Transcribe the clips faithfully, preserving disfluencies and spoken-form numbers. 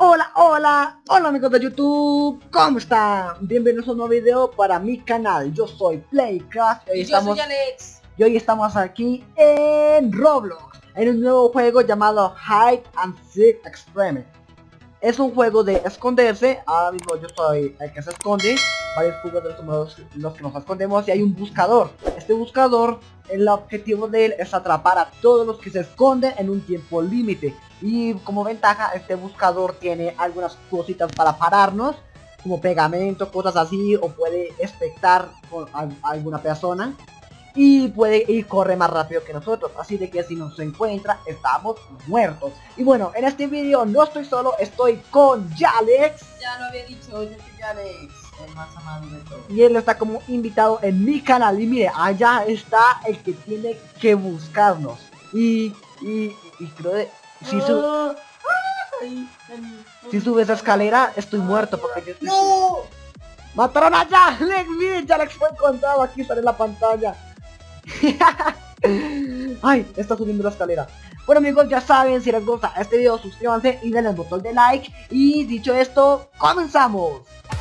Hola, hola, hola amigos de YouTube, ¿cómo están? Bienvenidos a un nuevo video para mi canal. Yo soy Playcraft y hoy y estamos, yo soy Alex. Y hoy estamos aquí en Roblox, en un nuevo juego llamado Hide and Seek Experiment. Es un juego de esconderse. Ahora mismo yo soy el que se esconde. Varios jugadores somos los que nos escondemos y hay un buscador. Este buscador, el objetivo de él es atrapar a todos los que se esconden en un tiempo límite. Y como ventaja, este buscador tiene algunas cositas para pararnos, como pegamento, cosas así, o puede expectar con a, a alguna persona. Y puede ir corre más rápido que nosotros, así de que si nos encuentra estamos muertos. Y bueno, en este vídeo no estoy solo, estoy con Yalex. Ya lo había dicho, yo soy Alex, el más amado de todos. Y él está como invitado en mi canal. Y mire, allá está el que tiene que buscarnos. Y, y, y creo que si, su, Ah, ay, ay, si sube esa escalera estoy muerto porque yo estoy... ¡No! ¡Mataron a Yalex! Miren, Yalex fue encontrado, aquí sale la pantalla. Ay, está subiendo la escalera. Bueno amigos, ya saben, si les gusta este video suscríbanse y denle el botón de like. Y dicho esto, comenzamos.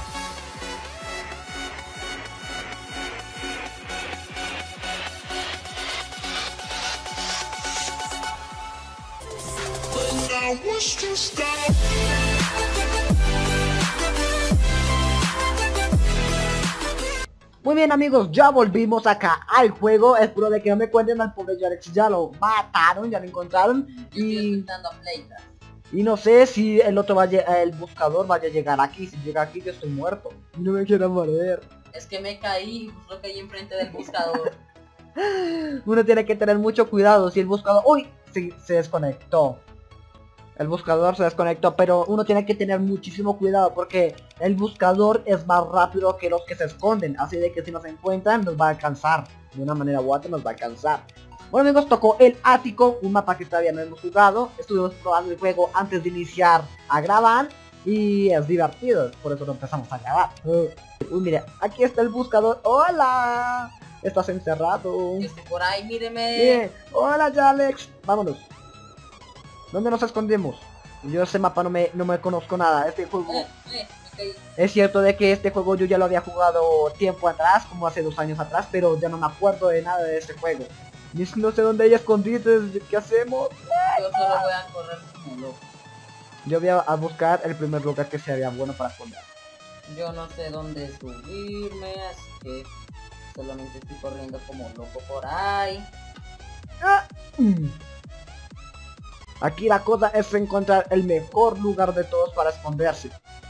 Muy bien amigos, ya volvimos acá al juego. Espero de que no me cuenten al pobre Yalex, ya lo mataron, ya lo encontraron. Yo estoy Y, escuchando a Playcraft. y no sé si el otro vaya, el buscador vaya a llegar aquí. Si llega aquí yo estoy muerto. No me quiero morir. Es que me caí, justo caí enfrente del buscador. Uno tiene que tener mucho cuidado. Si el buscador... ¡Uy! Se, se desconectó. El buscador se desconectó, pero uno tiene que tener muchísimo cuidado porque el buscador es más rápido que los que se esconden. Así de que si nos encuentran nos va a alcanzar. De una manera u otra nos va a alcanzar. Bueno amigos, tocó el ático, un mapa que todavía no hemos jugado. Estuvimos probando el juego antes de iniciar a grabar. Y es divertido, por eso lo empezamos a grabar. Uh, uy, mira, aquí está el buscador. ¡Hola! Estás encerrado. Yo estoy por ahí, míreme. Bien. Hola, Yalex. Vámonos. ¿Dónde nos escondemos? Yo ese mapa no me, no me conozco nada. Este juego... Eh, eh, me caí. Es cierto de que este juego yo ya lo había jugado tiempo atrás, como hace dos años atrás, pero ya no me acuerdo de nada de este juego. Y no sé dónde hay escondites. ¿Qué hacemos? Yo solo voy a correr como loco. Yo voy a, a buscar el primer lugar que sería bueno para esconder. Yo no sé dónde subirme, así que solamente estoy corriendo como loco por ahí. ¡Ah! Mm. Aquí la cosa es encontrar el mejor lugar de todos para esconderse.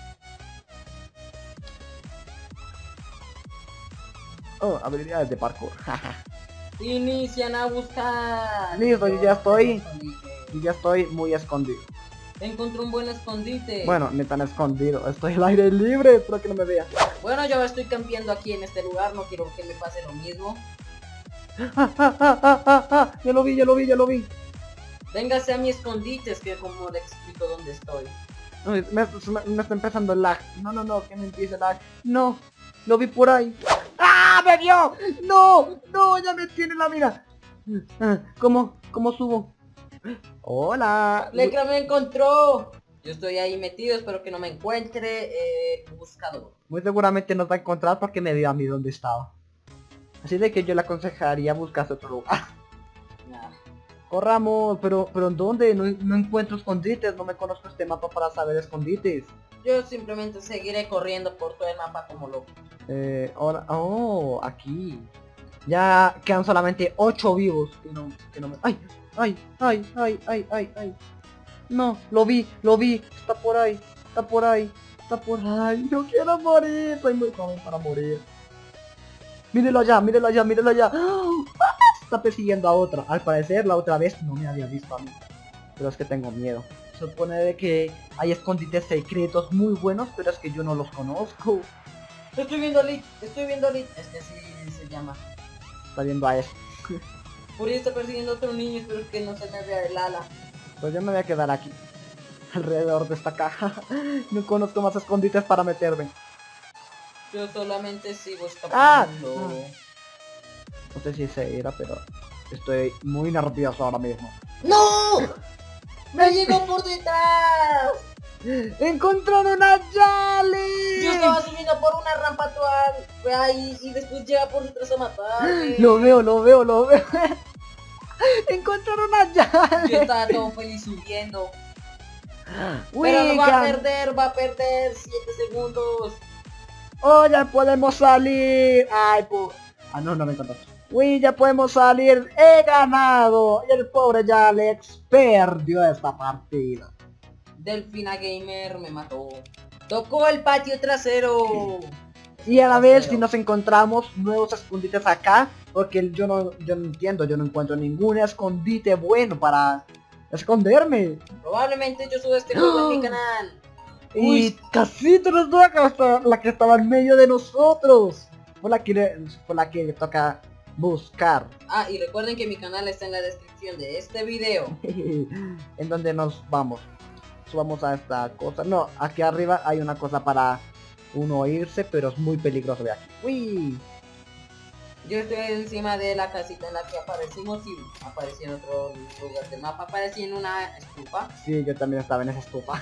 Oh, habilidades de parkour. Inician a buscar. Listo, yo ya estoy. Escondite. Y ya estoy muy escondido. Encontré un buen escondite. Bueno, ni tan escondido. Estoy al aire libre, espero que no me vea. Bueno, yo estoy campeando aquí en este lugar, no quiero que me pase lo mismo. Ah, ah, ah, ah, ah, ah. Ya lo vi, ya lo vi, ya lo vi. Véngase a mi escondite, es que como le explico dónde estoy. Ay, me, me- me está empezando el lag. No, no, no, que me empiece el lag. No, lo vi por ahí. ¡Ah, me vio! ¡No! ¡No! Ya me tiene la mira. Ah, ¿Cómo? ¿Cómo subo? Hola. Lecra me encontró. Yo estoy ahí metido, espero que no me encuentre eh, buscador. Muy seguramente nos va a encontrar porque me dio a mí dónde estaba. Así de que yo le aconsejaría buscarse otro lugar. Nah. Corramos, pero, pero ¿en dónde? No, no encuentro escondites, no me conozco este mapa para saber escondites. Yo simplemente seguiré corriendo por todo el mapa como loco. Eh, ahora, oh, aquí. Ya quedan solamente ocho vivos. Que no, que no me... ¡Ay! ¡Ay! ¡Ay! ¡Ay! ¡Ay! ¡Ay! ¡Ay! No, lo vi, lo vi. Está por ahí, está por ahí, está por ahí. Yo quiero morir, soy muy joven para morir. Mírelo allá, mírelo allá, mírelo allá. ¡Ah! Está persiguiendo a otra. Al parecer la otra vez no me había visto a mí. Pero es que tengo miedo. Se supone de que hay escondites secretos muy buenos, pero es que yo no los conozco. Estoy viendo a Lit, estoy viendo a Lit. Este sí se llama. Está viendo a eso. Por ahí está persiguiendo a otro niño, espero que no se me vea el ala. Pues yo me voy a quedar aquí. Alrededor de esta caja. No conozco más escondites para meterme. Yo solamente sigo Ah. escapando. No sé si se irá, pero estoy muy nervioso ahora mismo. ¡No! ¡Me llegó por detrás! ¡Encontraron a Yale! Yo estaba subiendo por una rampa actual, fue ahí y después llega por detrás a matarme. Lo veo, lo veo, lo veo. Encontraron a Yale. Yo estaba todo feliz subiendo. Pero no va a perder, va a perder siete segundos. Oh, ya podemos salir. Ay, pues. Ah, no, no me encontró. Uy, ya podemos salir. He ganado. Y el pobre Jalex perdió esta partida. Delfina Gamer me mató. Tocó el patio trasero. Y a la vez si nos encontramos nuevos escondites acá. Porque yo no, yo no entiendo, yo no encuentro ningún escondite bueno para esconderme. Probablemente yo suba este juego en mi canal. Y Uy. casi nos toca hasta la que estaba en medio de nosotros. Fue la que le, fue la que toca buscar. Ah, y recuerden que mi canal está en la descripción de este video. En donde nos vamos. Subamos a esta cosa. No, aquí arriba hay una cosa para uno irse, pero es muy peligroso de aquí. Uy. Yo estoy encima de la casita en la que aparecimos y aparecí en otro lugar del mapa. Aparecí en una estufa. Sí, yo también estaba en esa estufa.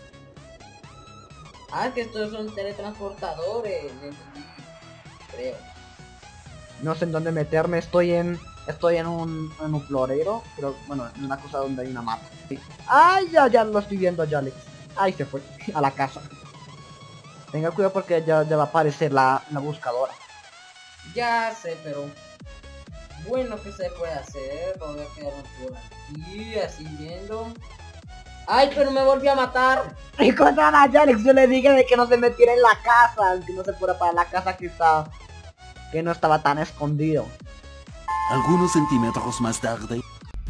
Ah, que estos son teletransportadores. No entendí, creo. No sé en dónde meterme. Estoy en estoy en un, en un florero, pero bueno, en una cosa donde hay una mapa. Ay, ya, ya lo estoy viendo, ya, Alex. Ay, se fue a la casa. Tenga cuidado porque ya, ya va a aparecer la, la buscadora. Ya sé, pero bueno, que se puede hacer. Voy a quedarme por aquí, así viendo. Ay, pero me volvió a matar. Y contra a Alex, yo le dije de que no se metiera en la casa, que no se fuera para la casa que está, que no estaba tan escondido. Algunos centímetros más tarde.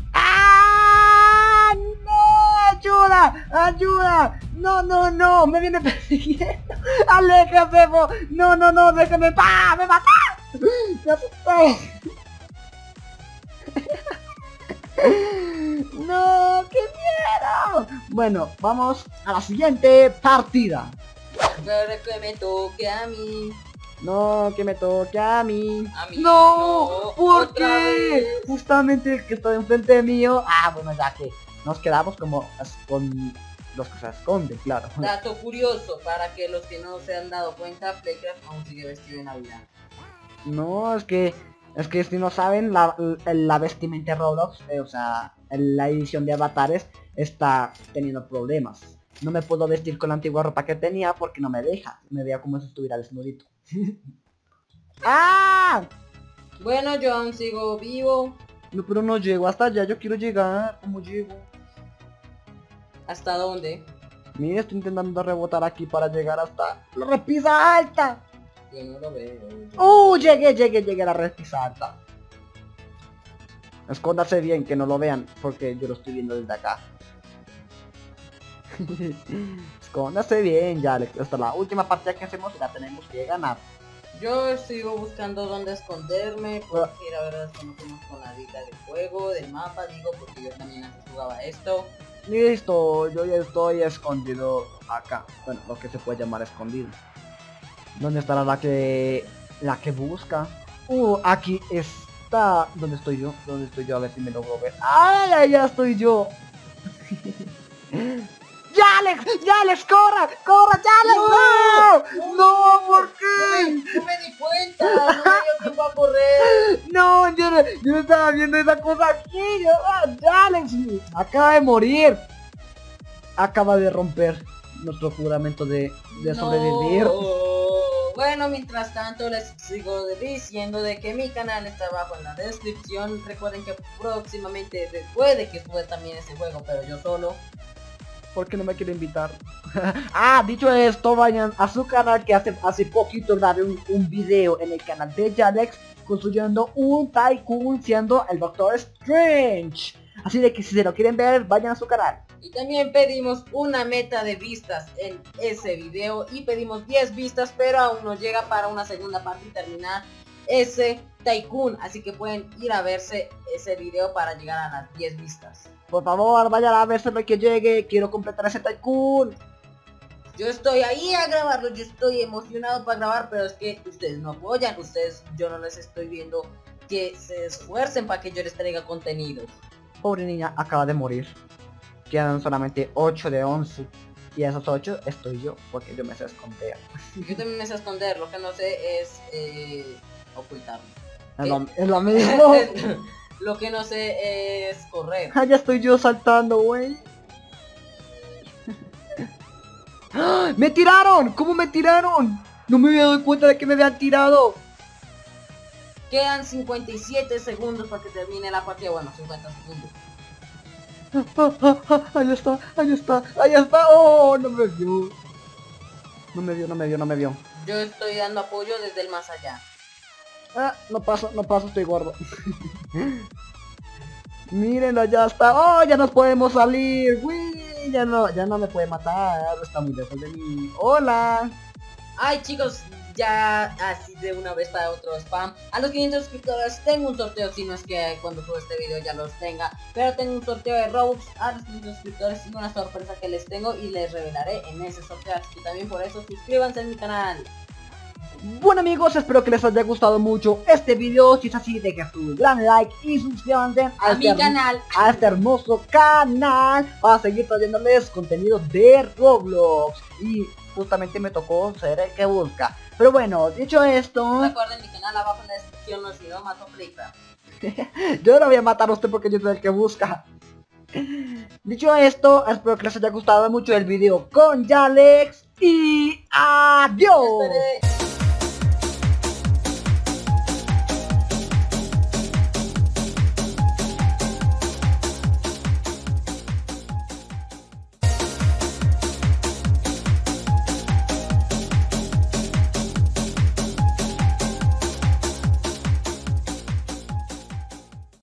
¡Ah! ¡No! ¡Ayuda! ¡Ayuda! ¡No, no, no! ¡Me viene persiguiendo! ¡Aléjate, bo! ¡No, no, no! ¡Déjame! ¡Ah! ¡Me mató! ¡Me asusté! ¡No! ¡Qué miedo! Bueno, vamos a la siguiente partida. Pero que me toque a mí. No, que me toque a mí. A mí No, no, ¿por otra qué? vez. Justamente el que está enfrente mío. Ah, bueno, ya que nos quedamos como con los que se esconden, claro. Dato curioso, para que los que no se han dado cuenta, Playcraft aún sigue vestido de Navidad. No, es que es que si no saben, la, la, la vestimenta de Roblox, eh, o sea, la edición de avatares está teniendo problemas. No me puedo vestir con la antigua ropa que tenía porque no me deja. Me veía como si estuviera desnudito. ¡Ah! Bueno, yo aún sigo vivo. No, pero no llego hasta allá, yo quiero llegar. ¿Cómo llego? ¿Hasta dónde? Mira, estoy intentando rebotar aquí para llegar hasta la repisa alta. Yo no lo veo. ¡Uh! Llegué, llegué, llegué a la repisa alta. Escóndase bien, que no lo vean, porque yo lo estoy viendo desde acá. Escóndase bien, ya, hasta la última partida que hacemos la tenemos que ganar. Yo sigo buscando dónde esconderme, porque la verdad es que no conozco la vida del juego, del mapa, digo, porque yo también antes jugaba esto. Listo, yo ya estoy escondido acá. Bueno, lo que se puede llamar escondido. ¿Dónde estará la que la que busca? Uh, aquí está. ¿Dónde estoy yo? ¿Dónde estoy yo? A ver si me logro ver. ¡Ay, ay, ya estoy yo! ¡Ya, Alex! ¡Ya, Alex! ¡Corra! ¡Corra, ya, Alex! ¡No! ¡No! ¿Por qué? No me di cuenta, no me dio tiempo a correr. No, yo no, yo no estaba viendo esa cosa aquí. Yo, ah, ya, Alex acaba de morir. Acaba de romper nuestro juramento de, de No. sobrevivir. Bueno, mientras tanto les sigo diciendo de que mi canal está abajo en la descripción. Recuerden que próximamente puede que suba también ese juego, pero yo solo. ¿Por qué no me quiere invitar? Ah, dicho esto, vayan a su canal, que hace, hace poquito grabé un, un video en el canal de Jalex construyendo un Tycoon siendo el Doctor Strange. Así de que si se lo quieren ver, vayan a su canal. Y también pedimos una meta de vistas en ese video y pedimos diez vistas, pero aún no llega para una segunda parte y terminar ese Tycoon. Así que pueden ir a verse ese video para llegar a las diez vistas. Por favor, vayan a verse lo que llegue. Quiero completar ese Tycoon. Yo estoy ahí a grabarlo, yo estoy emocionado para grabar, pero es que ustedes no apoyan, ustedes, yo no les estoy viendo que se esfuercen para que yo les traiga contenido. Pobre niña, acaba de morir. Quedan solamente ocho de once. Y a esos ocho estoy yo, porque yo me sé esconder. Yo también me sé esconder, lo que no sé es eh, ocultarme. Es lo, es lo mismo. Lo que no sé es correr. Ah, ya estoy yo saltando, güey. ¡Ah! ¡Me tiraron! ¿Cómo me tiraron? No me había dado cuenta de que me habían tirado. Quedan cincuenta y siete segundos para que termine la partida. Bueno, cincuenta segundos. Ah, ah, ah, ahí está, ahí está, ahí está. Oh, no me vio. No me vio, no me vio, no me vio. Yo estoy dando apoyo desde el más allá. Ah, no paso, no paso, estoy gordo. Mírenlo, ya está. Oh, ya nos podemos salir. Uy, ya no, ya no me puede matar. Está muy lejos de mí. Hola. Ay, chicos, ya así de una vez para otro spam. A los quinientos suscriptores tengo un sorteo, si no es que cuando suba este video ya los tenga. Pero tengo un sorteo de Robux a los quinientos suscriptores y una sorpresa que les tengo y les revelaré en ese sorteo. Así que también por eso suscríbanse a mi canal. Bueno amigos, espero que les haya gustado mucho este video. Si es así, dejen su gran like y suscríbanse a, A mi este, canal. a este hermoso canal para seguir trayéndoles contenido de Roblox. Y justamente me tocó ser el que busca. Pero bueno, dicho esto, Recuerden mi canal abajo en la descripción, o si no mato Playcraft. yo no voy a matar a usted porque yo soy el que busca. Dicho esto, espero que les haya gustado mucho el video con Jalex y adiós. Esperé.